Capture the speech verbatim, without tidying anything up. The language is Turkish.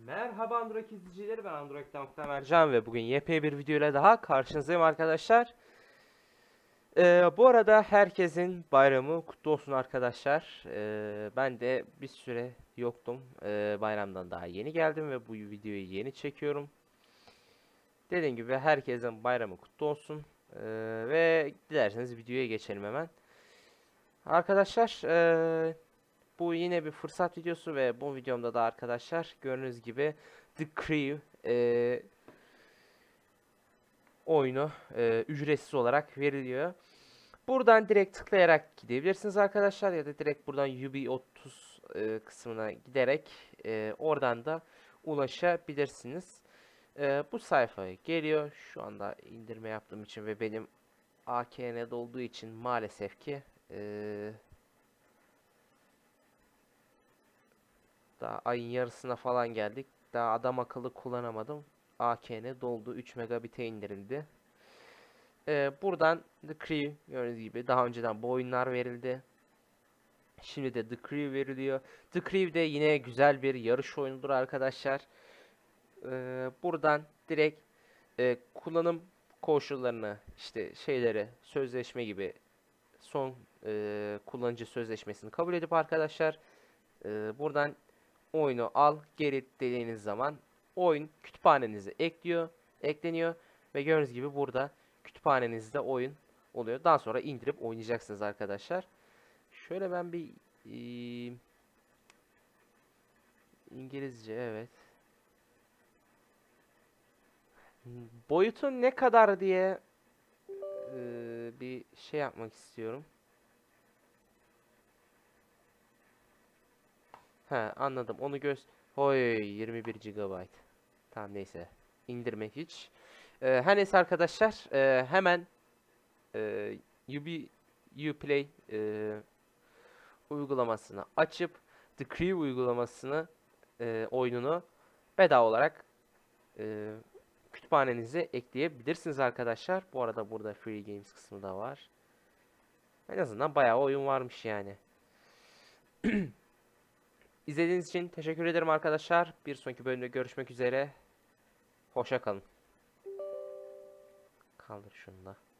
Merhaba Android izleyicileri, ben Android'den Oktay Mercan ve bugün yepyeni bir video ile daha karşınızdayım arkadaşlar. Ee, bu arada herkesin bayramı kutlu olsun arkadaşlar. Ee, ben de bir süre yoktum. Ee, bayramdan daha yeni geldim ve bu videoyu yeni çekiyorum. Dediğim gibi herkesin bayramı kutlu olsun. Ee, ve dilerseniz videoya geçelim hemen. Arkadaşlar ee, bu yine bir fırsat videosu ve bu videomda da arkadaşlar gördüğünüz gibi The Crew ee, oyunu e, ücretsiz olarak veriliyor. Buradan direkt tıklayarak gidebilirsiniz arkadaşlar ya da direkt buradan U B otuz e, kısmına giderek e, oradan da ulaşabilirsiniz. E, bu sayfaya geliyor. Şu anda indirme yaptığım için ve benim A K N'de olduğu için maalesef ki e, daha ayın yarısına falan geldik. Daha adam akıllı kullanamadım. A K N doldu. üç megabit'e indirildi. Ee, buradan The Crew gördüğünüz gibi daha önceden bu oyunlar verildi. Şimdi de The Crew veriliyor. The Crew de yine güzel bir yarış oyunudur arkadaşlar. Ee, buradan direkt e, kullanım koşullarını işte şeyleri sözleşme gibi son e, kullanıcı sözleşmesini kabul edip arkadaşlar e, buradan oyunu al geri dediğiniz zaman oyun kütüphanenize ekliyor, ekleniyor ve gördüğünüz gibi burada kütüphanenizde oyun oluyor. Daha sonra indirip oynayacaksınız arkadaşlar. Şöyle ben bir e, İngilizce evet. Boyutu ne kadar diye e, bir şey yapmak istiyorum. He anladım. Onu göz Oy yirmi bir gigabayt. Tamam neyse. İndirme hiç. Ee, her neyse arkadaşlar e, hemen e, U B Uplay e, uygulamasını açıp The Crew uygulamasını e, oyununu bedava olarak e, kütüphanenize ekleyebilirsiniz arkadaşlar. Bu arada burada Free Games kısmı da var. En azından bayağı oyun varmış yani. İzlediğiniz için teşekkür ederim arkadaşlar. Bir sonraki bölümde görüşmek üzere. Hoşça kalın. Kaldır şunu da.